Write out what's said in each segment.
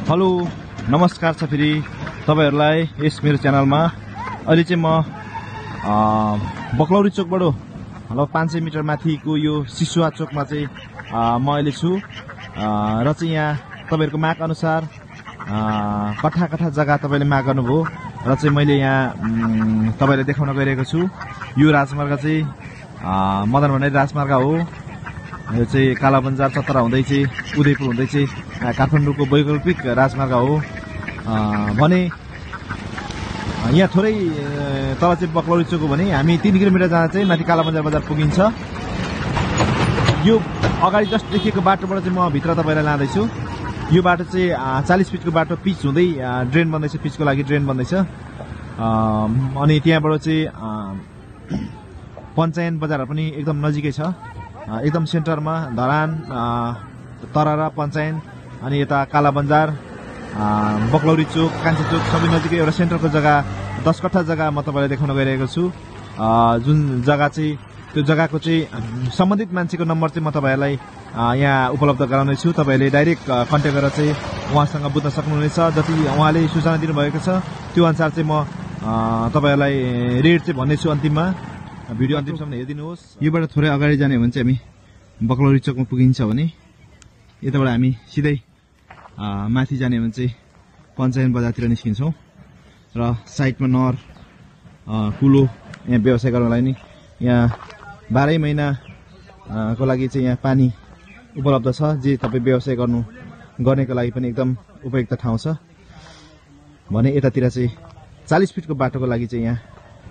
Hello नमस्कार छ फेरि तपाईहरुलाई यस मेरो च्यानलमा। अहिले चाहिँ म बक्लौरी चोकबाट लगभग 500 मिटर माथिको यो सिसुवा चोकमा चाहिँ म अहिले छु र चाहिँ यहाँ तपाईहरुको माग अनुसार कठा कठा जग्गा तपाईले माग गर्नुभयो र चाहिँ मैले यहाँ तपाईलाई देखाउन गइरहेको छु। यो राजमार्ग चाहिँ मदन भण्डारी राजमार्ग हो। यो चाहिँ कालाबंजार चतरा हुँदै चाहिँ उदयपुर हुँदै चाहिँ काठमाडौँको वैकल्पिक राजमार्ग हो भने यहाँ थोरै तल चाहिँ बक्लौरी चोक हो भने हामी 3 किलोमिटर जाँदा चाहिँ माथि कालाबंजार बजार पुगिन्छ। यो अगाडि जस्ट देखिएको बाटोबाट चाहिँ म भित्र तपाईलाई लाँदैछु। यो बाटो चाहिँ 40 फिटको बाटो पिच हुँदै ड्रेन बन्दैछ, पिचको लागि ड्रेन बन्दैछ। अनि त्यहाँबाट चाहिँ पञ्चायन बजार पनि एकदम नजिकै छ, एकदम सेन्टरमा धरान तररा पञ्चायन अनि यता कालाबंजार बक्लौरी चोक कान्छी चोक सबै नजिकै एउटा सेन्टरको जग्गा 10 कट्ठा जग्गा म तपाईलाई देखाउन गइरहेको छु। जुन जग्गा चाहिँ त्यो जग्गाको चाहिँ सम्बन्धित मान्छेको नम्बर चाहिँ म तपाईहरुलाई यहाँ उपलब्ध गराउने छु। तपाईहरुले डाइरेक्ट कन्ट्याक्ट गरेर चाहिँ उहाँसँग बुझ्न सक्नुहुनेछ। जति उहाँले सूचना दिनुभएको छ त्यो अनुसार चाहिँ म तपाईहरुलाई रेट चाहिँ भन्ने छु अन्तिममा। भिडियो अन्तिमसम्म हेरिदिनुहोस्। योबाट थोरै अगाडि जाने हो भने चाहिँ हामी बक्लौरी चोकमा पुगिन्छ भने यताबाट हामी सिधै माथि जाने हो भने चाहिँ पञ्चायन बजारतिर निस्किन्छौँ र साइडमा नहर कुलो यहाँ व्यवसाय गर्नलाई नि यहाँ 12 महिनाको लागि चाहिँ यहाँ पानी उपलब्ध छ। जे तपाईँ व्यवसाय गर्नेको लागि पनि एकदम उपयुक्त ठाउँ छ भने यतातिर चाहिँ 40 फिटको बाटोको लागि चाहिँ यहाँ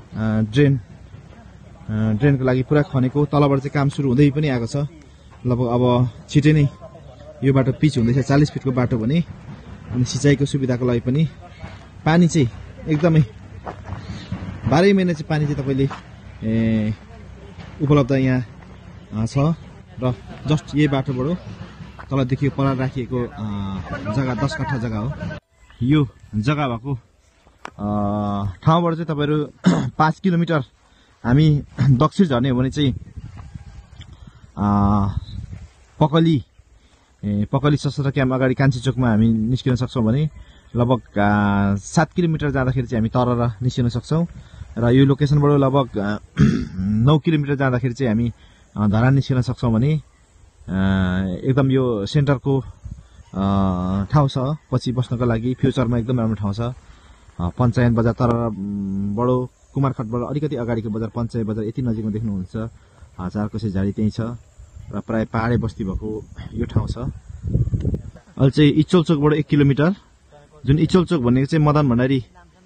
ड्रेनको लागि पुरा खनेको तलबाट चाहिँ काम सुरु हुँदै पनि आएको छ। लगभग अब छिटै नै यो बाटो पिच हुँदैछ 40 फिटको बाटो भने। अनि सिँचाइको सुविधाको लागि पनि पानी चाहिँ एकदमै 12 महिना चाहिँ पानी चाहिँ तपाईले उपलब्ध यहाँ छ र जस्ट यही बाटोबाट तलदेखि पर राखिएको जग्गा 10 कट्ठा जग्गा हो। यो जग्गा भएको ठाउँबाट चाहिँ तपाईहरु 5 किलोमिटर हामी दक्षिण झर्ने हो भने चाहिँ पकली सशस्त्र क्याम्प अगाडि कान्छी चोकमा हामी निस्किन सक्छौं भने लगभग 7 किलोमिटर जाँदाखेरि चाहिँ हामी तररा निस्किन सक्छौं र यो लोकेसनबाट लगभग 9 किलोमिटर जाँदाखेरि चाहिँ हामी धरान निस्किन सक्छौं भने एकदम यो सेन्टरको ठाउँ छ पछि बस्नको लागि फ्युचरमा एकदम राम्रो ठाउँ छ। पञ्चायन बजार तरराबाट कुमारखटबाट अलिकति अगाडिको बजार पञ्चायत बजार यति नजिकमा देख्नुहुन्छ। चारकोसे झाडी त्यही छ र प्राय पहाडे बस्ती भएको यो ठाउँ छ। अहिले चाहिँ इचोल चोकबाट 1 किलोमिटर, जुन इचोल चोक भनेको चाहिँ मदन भण्डारी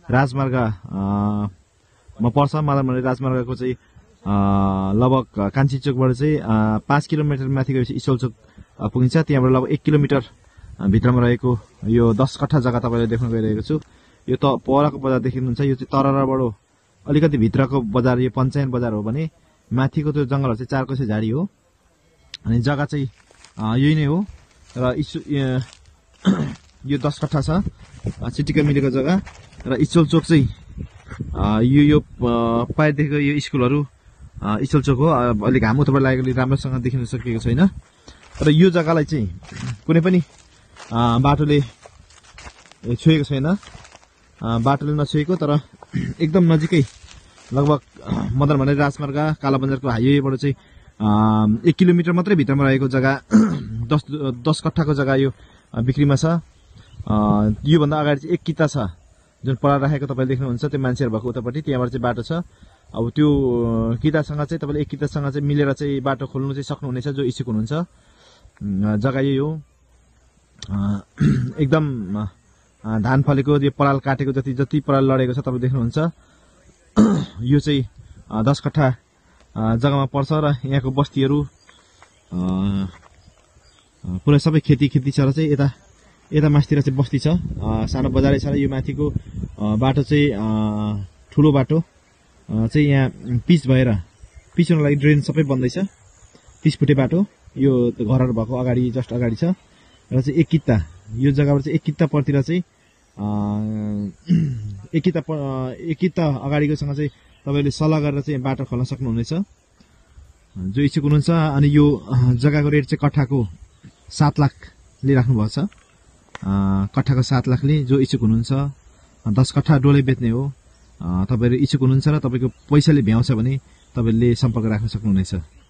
राजमार्गमा पर्छ। मदन भण्डारी राजमार्गको चाहिँ लगभग कान्छी चोकबाट चाहिँ 5 किलोमिटर माथि गएपछि इचोल चोक पुगिन्छ। त्यहाँबाट लगभग 1 किलोमिटर भित्रमा रहेको यो 10 कट्ठा जग्गा तपाईले देख्न गइरहेको छु। यो त परको बजार देखिनुहुन्छ। यो चाहिँ तरराबाट अलिकति भित्रको बजार यो पञ्चायन बजार हो भने माथिको त्यो जंगलहरु चाहिँ चारकोसे झाडी हो। अनि जग्गा चाहिँ यही नै हो र यो 10 कट्ठा छ चिटिक्क मिलेको जग्गा। र इचोल चोक चाहिँ यो पाइदेखिको यो स्कुलहरु इचोल चोक हो। अलि घाम उताबाट लागेकोले राम्रोसँग देखिन सकेको छैन र यो जग्गालाई चाहिँ कुनै पनि बाटोले छुएको छैन। बाटोले नछुएको तर एकदम नजिकै लगभग मदन भण्डारी राजमार्ग कालाबंजारको हाइवेबाट चाहिँ 1 किलोमिटर मात्रै भित्रमा रहेको जग्गा 10 कट्ठाको जग्गा यो बिक्रीमा छ। यो भन्दा अगाडि चाहिँ 1 किता छ जुन पर राखेको तपाईले देख्नुहुन्छ त्यो मान्छेहरु भएको उतापट्टि त्यहाँबाट चाहिँ बाटो छ। अब त्यो कितासँग चाहिँ तपाईले 1 कितासँग चाहिँ मिलेर चाहिँ बाटो खोल्नु चाहिँ सक्नुहुनेछ जो इच्छुक हुनुहुन्छ। जग्गा यही हो। एकदम धान फलेको यो पराल काटेको जति पराल लडेको छ तपाईले देख्नुहुन्छ। यो चाहिँ 10 कट्ठा जग्गामा पर्छ र यहाँको बस्तीहरु पुरै सबै खेती छ र चाहिँ यता मास्तिर चाहिँ बस्ती छ, सानो बजारै छ र यो माथिको बाटो चाहिँ ठुलो बाटो चाहिँ यहाँ पिच भएर पिच हुनको लागि ड्रेन सबै बन्दैछ। 30 फुटे बाटो यो घरहरु भएको अगाडि जस्ट अगाडि छ र चाहिँ 1 किता यो जग्गाबाट चाहिँ 1 किता परतिर चाहिँ 1 किता अगाडिकोसँग चाहिँ तपाईले सल्लाह गरेर चाहिँ बाटो खोल्न सक्नुहुनेछ जो इच्छुक हुनुहुन्छ। अनि यो जग्गाको रेट चाहिँ कट्ठाको 7 लाख लिइराख्नु भएको छ। कट्ठाको 7 लाखले जो इच्छुक हुनुहुन्छ 10 कट्ठा डोले बेच्ने हो तपाईहरु इच्छुक हुनुहुन्छ र तपाईको पैसाले भ्याउँछ भने तपाईले सम्पर्क राख्न सक्नुहुनेछ।